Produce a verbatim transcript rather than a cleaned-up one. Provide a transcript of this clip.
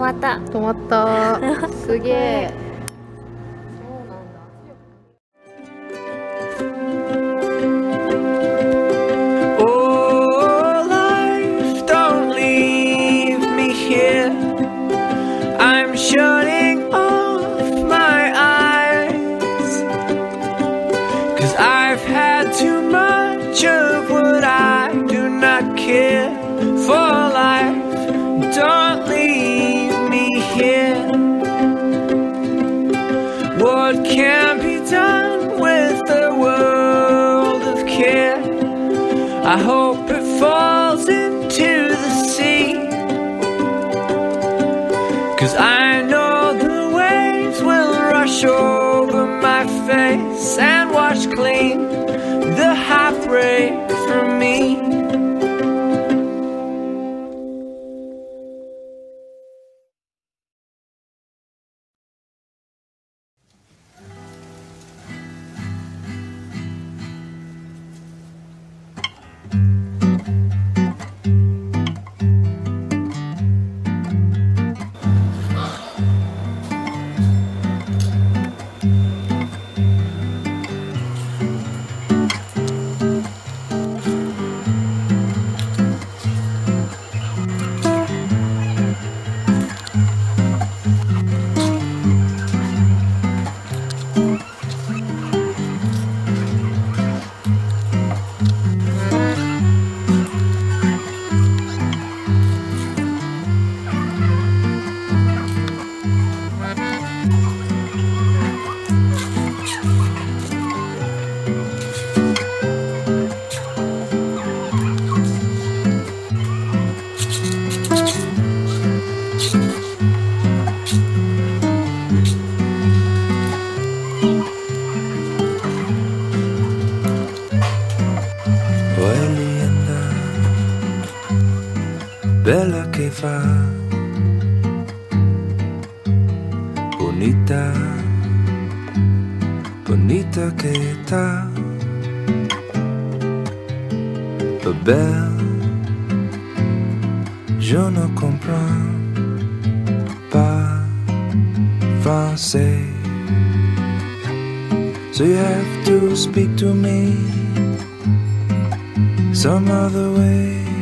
まった。 止まった。すげえ。 Oh, life, don't leave me here. I'm shutting off my eyes, 'cause I've had too much of what I do not care for life. Don't leave me here. What can be done with the world of care? I hope it falls into the sea, 'cause I know the waves will rush over my face and wash clean the heartbreak from me. Bella che fa, bonita, bonita che sta, belle, je ne comprends pas français, so you have to speak to me some other way.